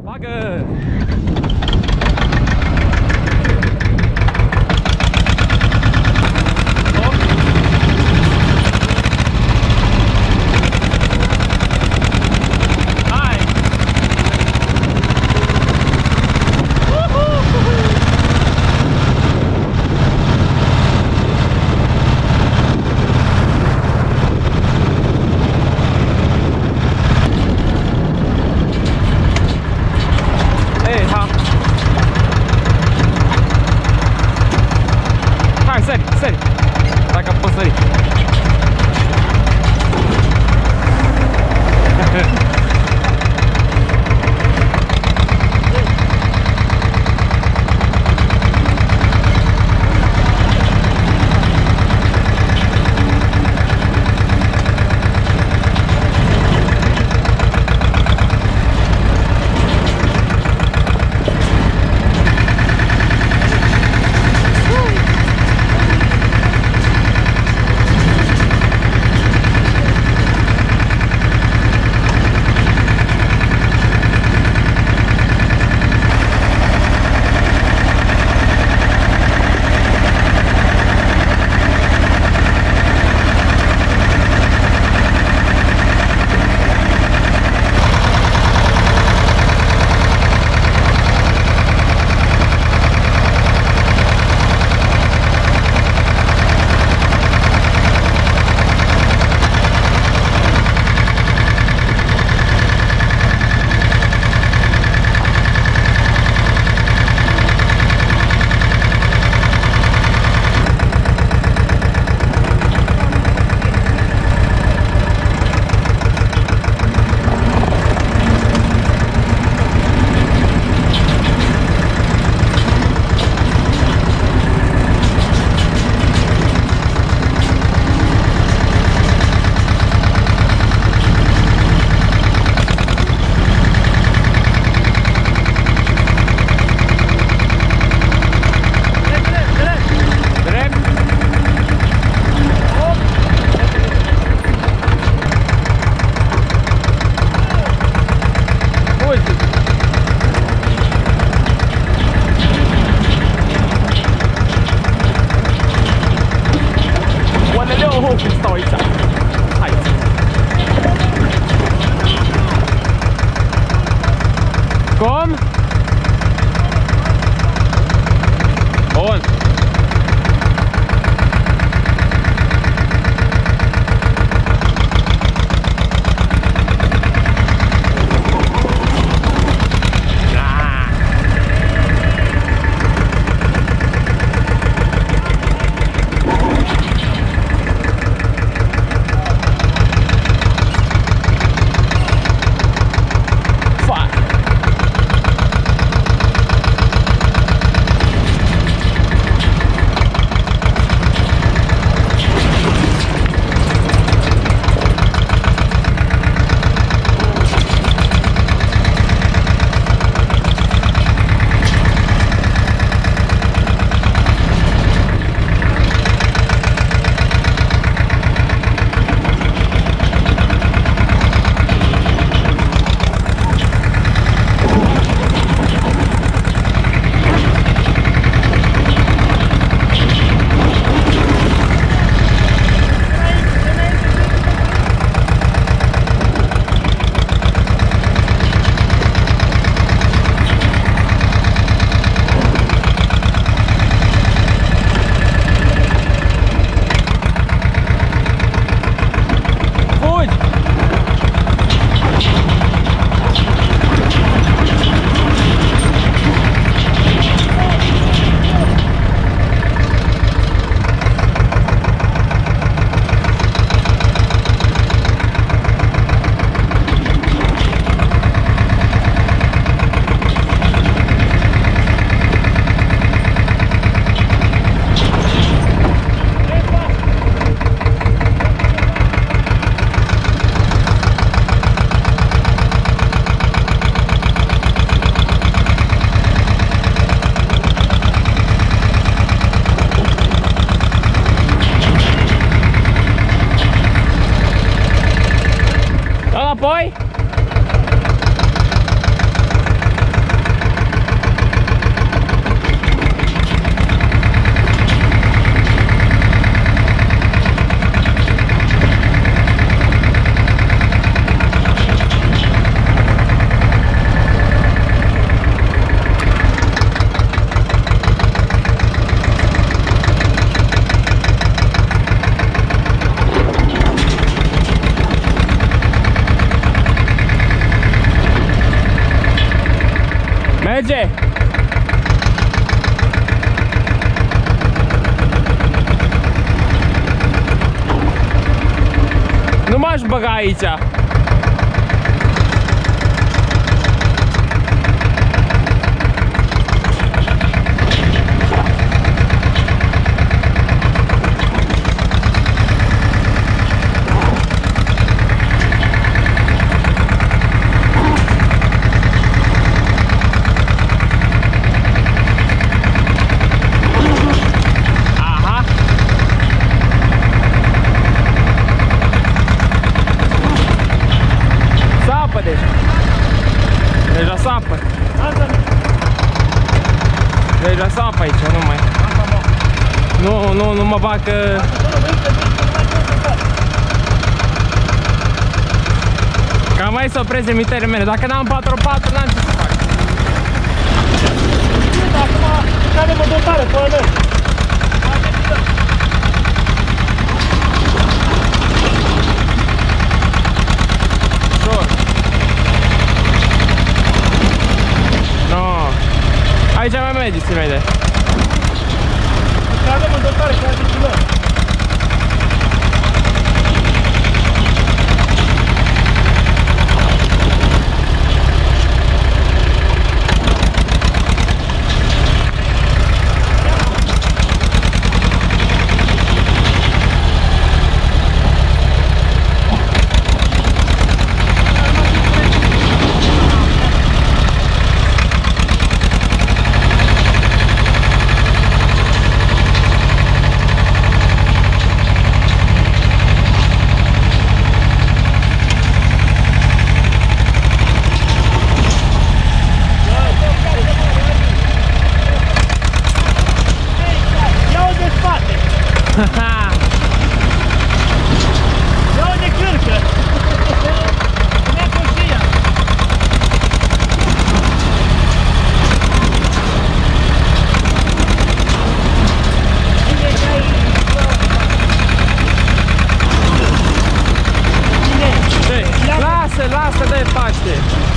Bagă! Sări! Dacă poți sări! Cum? Bun. Merge! Nu m-aș băga aici. Deja sapă. Deja sapă aici, nu mai. Nu mă bag că... Cam mai să opresc limitele mele. Dacă n-am 4x4, n-am ce să fac. Acum avem o dotare, pe ăla. Aici mai merge, se vede. Avem în dotare chiar de kilo. Ia-o de cârcă! Punea coșia! Lasă, dă-i pace!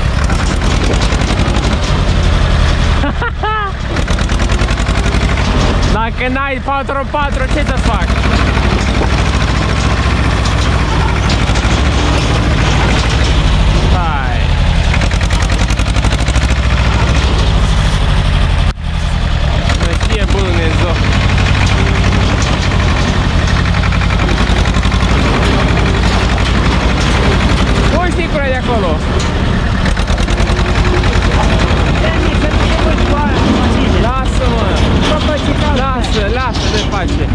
Dacă n-ai 4x4, ce să fac? Hai! Să fie bun Dumnezeu! Voi știi cum e de acolo? Lasă-mă! Lasă de pace!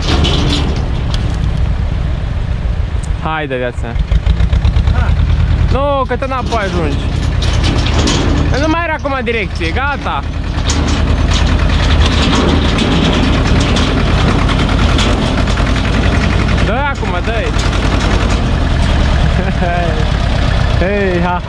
Haide viața! Nu, că te n-apoi ajungi! Nu mai era acum direcție, gata! Dă-i acum, dă-i! Hei, ha!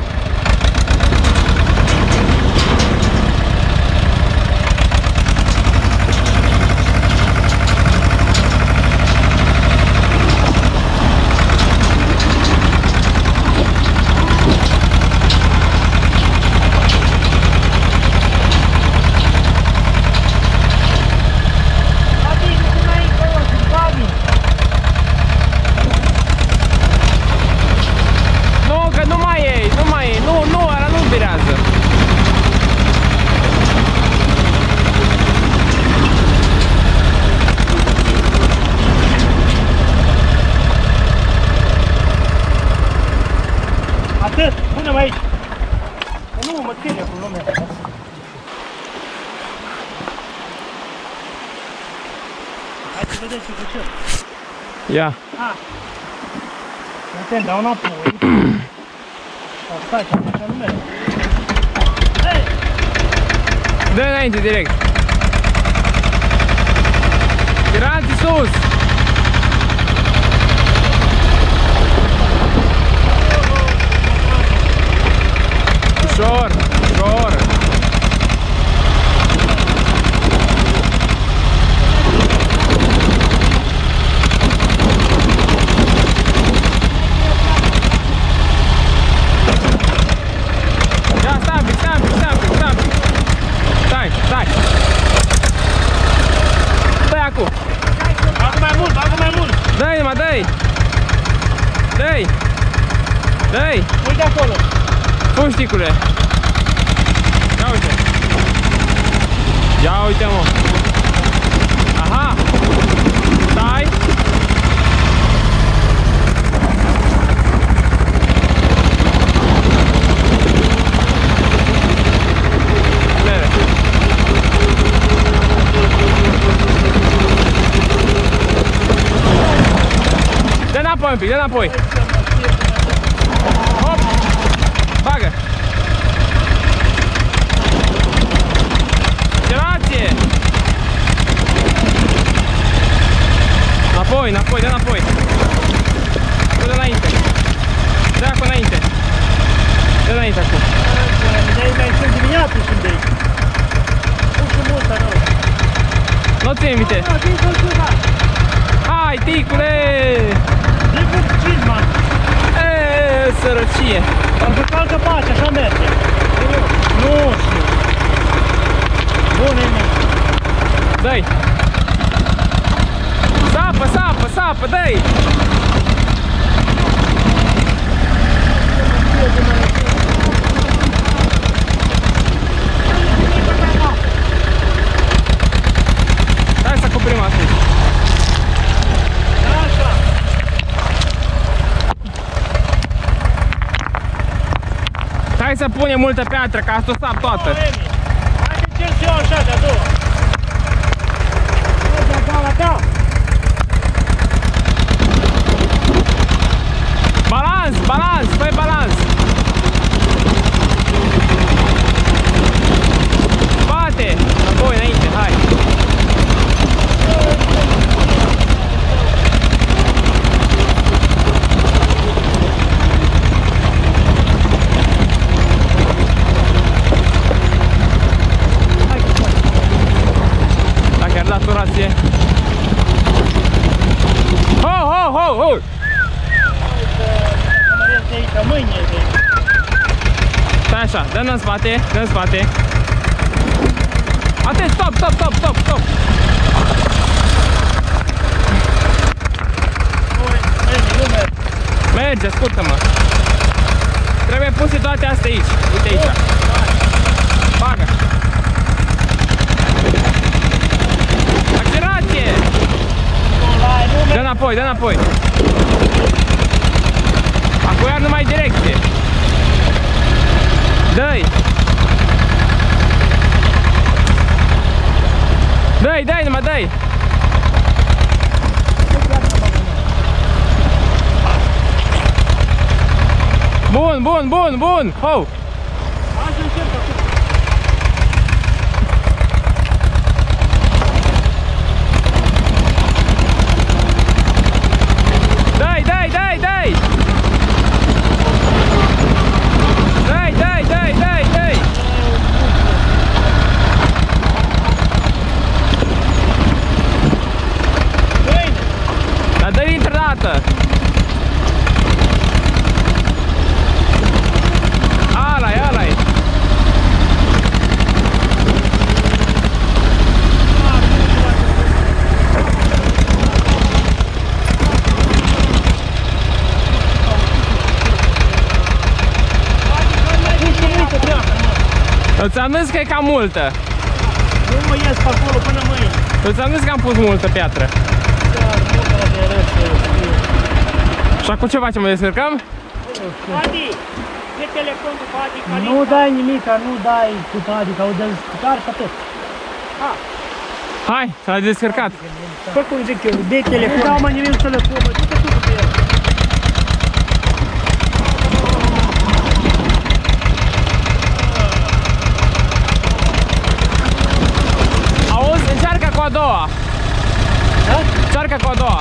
Atât, pune-mă aici. Nu, mă ține cu lumea. Hai să vedem ce facem. Ia. Atent, dau înapoi. Sau stai, așa nu merge. Hei! Dă înainte direct. Tiranții sus! Ușor, ușor! Ia, stai un pic, stai un pic, stai un pic, stai un pic! Stai! Dă-i acum! Bagă mai mult, bagă mai mult! Dă-i, mă, dă-i! Dă-i! Dă-i! Uite acolo! Pușticule! Ia uite! Ia uite, mă! Aha! Stai! Bine! Dă înapoi un pic, dă înapoi! Hop! Bagă! Accelerație! Înapoi, înapoi, dă înapoi! Dă înainte! Dă acum înainte! Dă înainte acum! Dai sunt dimineață și de aici! Ușă multă rău! Nu ți invite! Hai, ticule! De puțin, man! Eee, sărăcie! Parcă calcă pace, așa merge! Nu știu! Bune, mă! Dă-i! Sapă, sapă, sapă, dă-i! Hai să cuprim asta. Așa! Hai să punem multă piatră, ca să o sap toată. Hai să încerc eu așa, de-a doua! Da! Balans, balans, fă balans. Bate, apoi înainte, hai. Dacă ar da turație. Ho, ho, ho, ho! Stai așa, dă-n în spate, dă în spate. Atent, stop, stop, stop, stop, stop. Merge, ascultă-mă. Trebuie puse toate astea aici. Uite aici. Bagă. Accelerație! Dă înapoi, dă înapoi. Acum iar numai direcție. Dă-i! Dă-i, dă-i, numai dă-i! Bun, bun, bun, bun! Ho! Hai să încerc acum! Dai, dai, dai, dai! Dai, dai, dai, dai, dai! Băi! Dar dă-i dintr-o dată! Ala-i, ala-i! Îți am zis că e cam multă. Nu mă ies pe acolo până mâine. Îți am zis că am pus multă piatră. Și acum ce facem? Mă descărcăm? Adi, de telefon cu Adi, nu dai nimic, nu dai cu Adi, că o descărcar și atât. Hai, s-a descărcat. Oricum zic eu, de telefon. Nu dau mai nimic telefon, mă, du-te tu cu el. Auzi, încearcă cu a doua. Da? Încearcă cu a doua.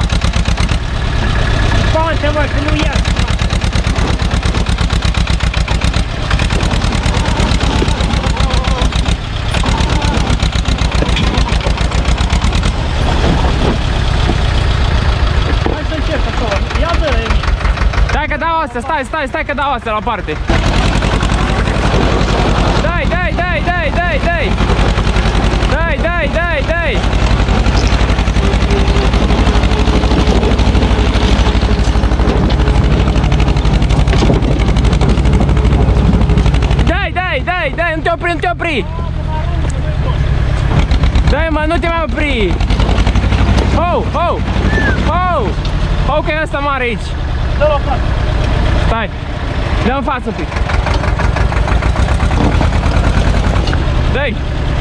Spate, mă, că nu ies. Hai să încerc acolo. Ia dă, Emi. Stai că dau astea, stai că dau astea la parte. Dai, dai, dai, dai, dai, dai. Stai, nu te opri, nu te opri! Dai, mă, nu te mai opri! Ho, ho! Ho! Ho, că e ăsta mare aici! Dă-l o față! Stai! Dă în față un pic! Dă-i!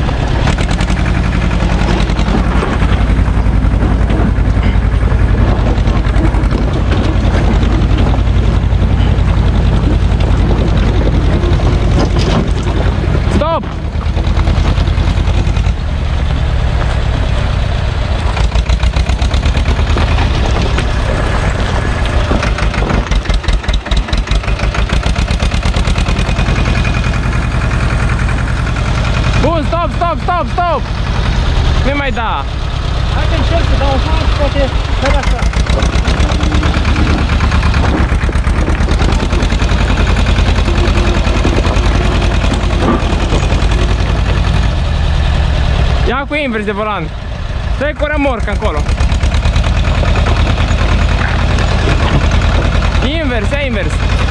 Stop! Bun, stop, stop, stop, stop! Nu mai da! Hai că încerc să dau un pas, poate să așa. Ia cu invers de volan! Stai cu remorca încolo! Invers, ia invers!